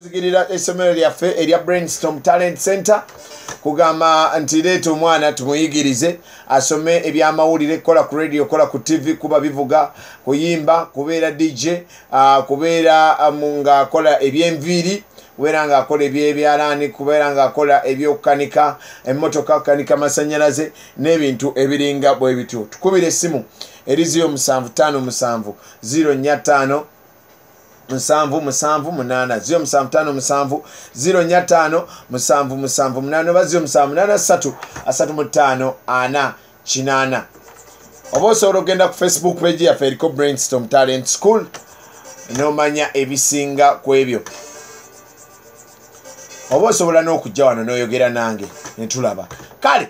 Zigirira essomero lyaffe erya Brainstorm Talent Center kugamba nti leeta omwana tumuyigirize asome ebyamawulire, kola ku radio, kola ku TV, kuba bivuga, kuyimba, kubeera DJ, kubeera nga kola eby'enviiri, kubeera nga akola ebyebyalaani, kubeera nga akola ebyokukanika emmotoka, kukanika masannyalaze n'ebintu ebiringa bwe bityo. Tukubira essimu eri 0757 045 778 0757 045 778 oba 0783 35 48. Oba osobola okugenda ku Facebook page yaffe eriko Brainstorm Talent School n'omanya ebisinga ku ebyo. Oba osobola n'okujja wano n'oyogera nange ne tulaba. Kale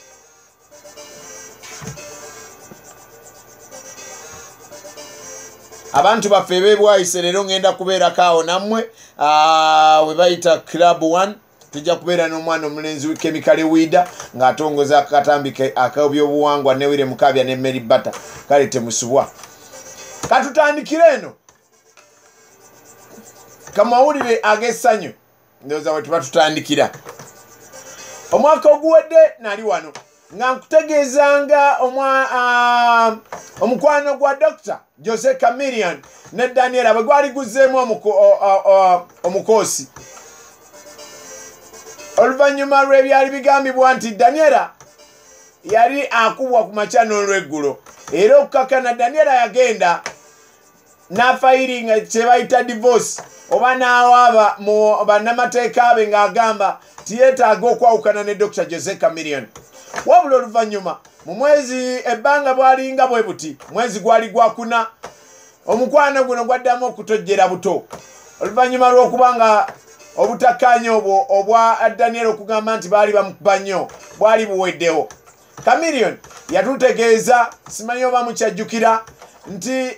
abantu baffe bebwayise leero ngenda kubeerako awo nammwe we bayita Club 1. Tujja kubeera n'omwana omulenzi Chemical Wida ng'atongoza akatambi ak'ebyobuwangwa ne Wire Mukabya ne Mary Bata. Kale temusubwa, katutandikire eno kamawulire ag'essanyu. Ndowooza we tuba tutandikira. Omwaka oguwedde nali wano nga nkutegeezanga omukwano gwa Dr. Jose Chameleone ne Daniela bwe gwali guzzeemu omukoosi. Oluvannyuma lw'ebyali bigambibwa nti Daniela yali akubwa ku makya n'olweggulo, era okukakana Daniela yagenda n'afayiringa kye bayita divorce oba n'awaaba mu bannamateeka be ng'agamba tiyeetaaga okwawukana ne Dr. Jose Chameleone. Wabula oluvannyuma mu mwezi ebbanga bwalinga bwe buti, mwezi gwali gwakuna, omukwano guno gwaddamu okutojjera buto oluvannyuma lw'okubanga obutakkaanya obwo obwa Daniel okugamba nti baali bamukuba nnyo bwali buweddewo. Chameleone yatutegeeza, simanyi oba mukyajjukira, nti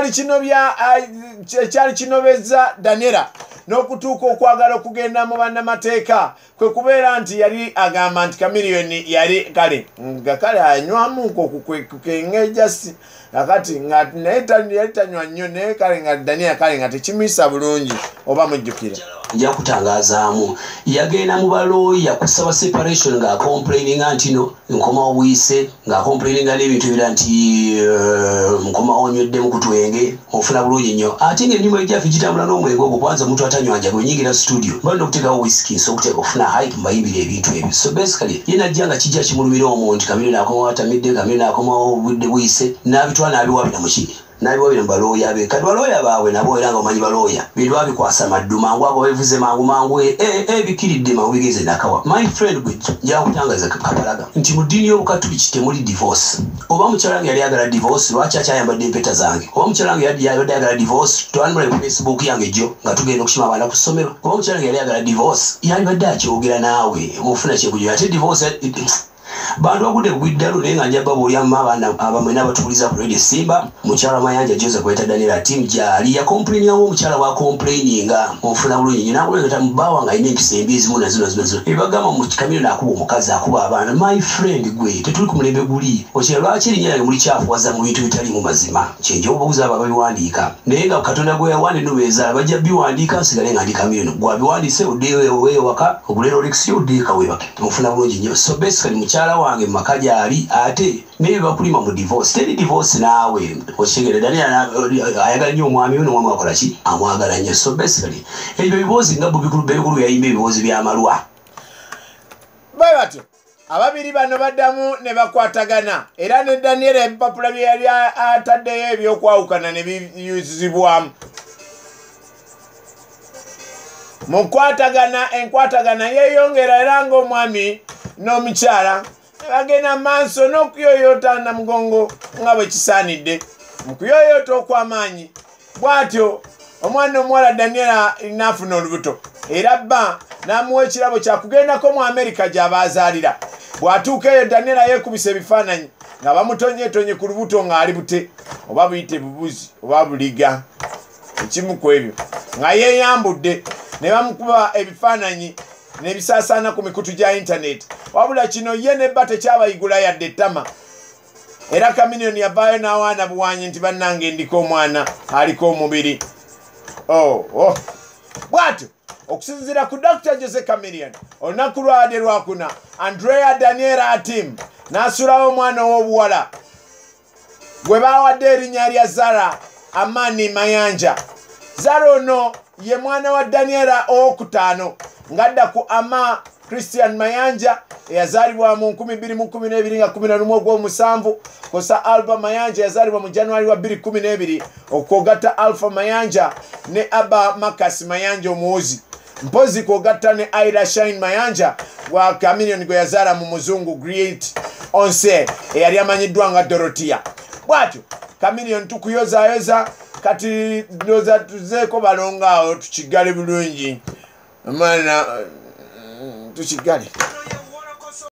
ekyali kinobezza Daniela n'okutuuka okwagala okugenda mu bannamateeka kwe kubeera nti yali agamba nti Chameleone yali kale nga kale anywamu kukengeejasi akati nga naye yali tanywa nnyo naye kale nga Daniela kale nga tekimuyisa bulungi. Oba mujjukira nja kutangazaamu yagenda mu balooya kusaba separation ng'akomplaininga nti no nkomawo buyise, ng'akomplaininga n'ebintu ebira nti nkomawo onywedde mu kutwenge ofuna bulungi nnyo. Ate ng'emirimu egyaffe gitambula n'omwenge ogwo, kwanza omuntu atanywanja bwe nyingira studio balina okuteekawo whisky so okuteeka okufuna hype mbayimbira ebintu ebyo. So basically ye najja nga kijja kimulumira omuntu Chameleone akomawo atamidde, Chameleone akomawo obudde buyise n'abitwala n'abiwabira mu ki n'abiwabira mu balooya be. Kati balooya baabwe nabo era nga omanyi balooya bintu babikwasa maddu mangu ago babivuze mangu bikiridde mangu bigeze nakawa. My friend gwe nja kutangaza kapalaga nti mu ddiini y'obukatuliki temuli divorce. Oba mukyala wange yali ayagala divorce, lwaki akyayambadde empeta zange? Oba mukyala wange yali ayagala divorce, twandimula ku Facebook yange jjo nga tugenda okukima abaana ku ssomero. Oba mukyala wange yali ayagala divorce, yalibadde akyogera naawe mufuna kyekujja. Ate divorce bantu bagudde bwiddalu naye nga nja babuulyamu abaana abamwe n'abatuuliza ku radio Simba. Mukyala Mayanja Joseph weta Daniela Team gyali yakomplainingawo omukyala wa complaininga ofuna bulungi nnyo nakulegeta mu bbaawa nga alina empisa embi ezimu na zino ebagamba mu Chameleone akuba omukazi akuba abaana. My friend gwe tetuli ku mulembe guli okira lwaki erinnya lyange mulikyafuwaza mu bintu bitalimu mazima. Kyenja obuuza abo ababiwandiika naye nga Katonda gwe yawande nubeeza bajja biwandiika nsigale nga ndi Chameleone gwabiwandiise oddeewo ewaka ogulera olekisiyo oddeeka weebake mufuna bulungi nnyo. So basically mukyala wange mu maka gyali ate naye bakulima mu divorce. Teri divorce naawe okigere Daniela ayagala nnyo omwami we n'omwami akola ki amwagala nnyo. So basically ebyo biboozi nga bikulu yayimba ebiboozi by'amalwa bwe batyo ababiri bano baddamu ne bakwatagana era ne Daniela ebipapula bye yali ataddeyo ebyokwawukana ne biyuzibwamu mu enkwatagana yeeyongera era ng'omwami n'omukyala bagenda maaso n'okuyoyoota Namugongo nga bwe kisaanidde mu kuyoyoota okw'amaanyi. Bw'atyo omwana omuwala Daniela n'afuna olubuto era bba n'amuwa ekirabo kyakugendako mu Amerika gy'abaazaalira. Bw'atuuka eyo Daniela yeekubisa ebifaananyi nga bamutonyeetonye ku lubuto ng'ali bute oba buyite bubuzi oba buliga ekimu ku ebyo nga yeeyambudde ne bamukuba ebifaananyi nebisaasaana ku mikutu gya internet. Wabula kino ye ne bba tekyabayigula yadde ettama era Chameleone yavaayo n'awaana buwanyi nti bannange ndiko omwana aliko omubiri. Bwatyo okusinziira ku Dr. Jose Chameleon olunaku lwade lwakuna Andrea Daniela Atim n'asulawo omwana ow'obuwala gwe baawadde erinnya lya Zara Amani Mayanja. Zara ono ye mwana wa Daniela owokutaano ng'adda ku Ama Christian Mayanja eyazaalibwa mu 2012 nga 11 ogw'omusanvu kosa Alba Mayanja yazaalibwa mu January wa 2012 okwogatta Alpha Mayanja ne Abba Makasi Mayanja omuwozi mpozi kwogatta ne Aida Shine Mayanja wa Chameleon gwe yazaala mu muzungu Great Onse eyali amanyiddwa nga Dorotia. Bwatyo Chameleon tukuyozayoza kati ndoza tuzeeko balongaawo tukigale bulungi. Amana tukigale.